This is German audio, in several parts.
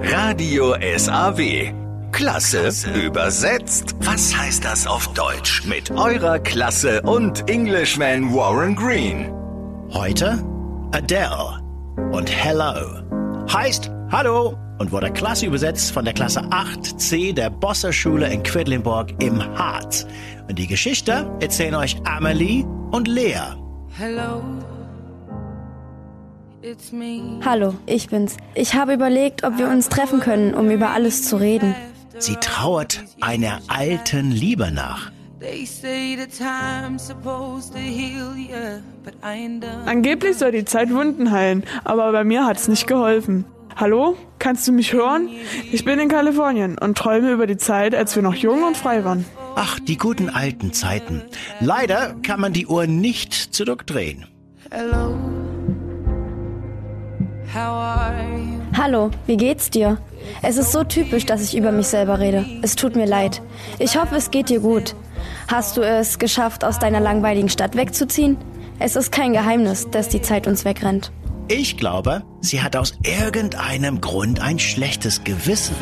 Radio SAW. Klasse übersetzt. Was heißt das auf Deutsch? Mit eurer Klasse und Englishman Warren Green. Heute Adele und Hello. Heißt Hallo und wurde Klasse übersetzt von der Klasse 8C der Bosser Schule in Quedlinburg im Harz. Und die Geschichte erzählen euch Amelie und Lea. Hello. It's me. Hallo, ich bin's. Ich habe überlegt, ob wir uns treffen können, um über alles zu reden. Sie trauert einer alten Liebe nach. Angeblich soll die Zeit Wunden heilen, aber bei mir hat's nicht geholfen. Hallo? Kannst du mich hören? Ich bin in Kalifornien und träume über die Zeit, als wir noch jung und frei waren. Ach, die guten alten Zeiten. Leider kann man die Uhr nicht zurückdrehen. Hello. How are you? Hallo, wie geht's dir? Es ist so typisch, dass ich über mich selber rede. Es tut mir leid. Ich hoffe, es geht dir gut. Hast du es geschafft, aus deiner langweiligen Stadt wegzuziehen? Es ist kein Geheimnis, dass die Zeit uns wegrennt. Ich glaube, sie hat aus irgendeinem Grund ein schlechtes Gewissen.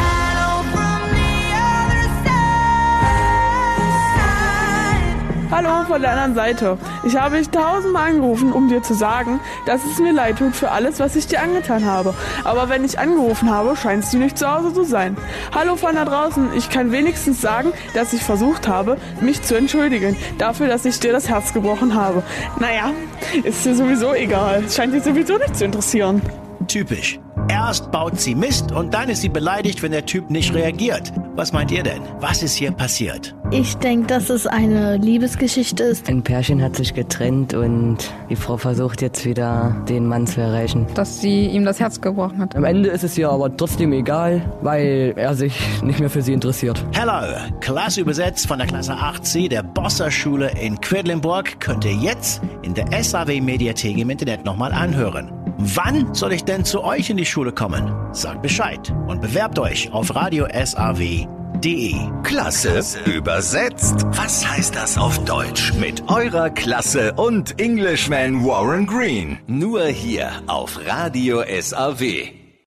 Hallo von der anderen Seite. Ich habe dich 1000-mal angerufen, um dir zu sagen, dass es mir leid tut für alles, was ich dir angetan habe. Aber wenn ich angerufen habe, scheinst du nicht zu Hause zu sein. Hallo von da draußen. Ich kann wenigstens sagen, dass ich versucht habe, mich zu entschuldigen. Dafür, dass ich dir das Herz gebrochen habe. Naja, ist dir sowieso egal. Es scheint dich sowieso nicht zu interessieren. Typisch. Erst baut sie Mist und dann ist sie beleidigt, wenn der Typ nicht reagiert. Was meint ihr denn? Was ist hier passiert? Ich denke, dass es eine Liebesgeschichte ist. Ein Pärchen hat sich getrennt und die Frau versucht jetzt wieder, den Mann zu erreichen. Dass sie ihm das Herz gebrochen hat. Am Ende ist es ihr aber trotzdem egal, weil er sich nicht mehr für sie interessiert. Hello, Klasse übersetzt von der Klasse 8C der Bosser Schule in Quedlinburg, könnt ihr jetzt in der SAW-Mediathek im Internet nochmal anhören. Wann soll ich denn zu euch in die Schule kommen? Sagt Bescheid und bewerbt euch auf radiosaw.de. Klasse übersetzt. Was heißt das auf Deutsch? Mit eurer Klasse und Englishman Warren Green. Nur hier auf Radio SAW.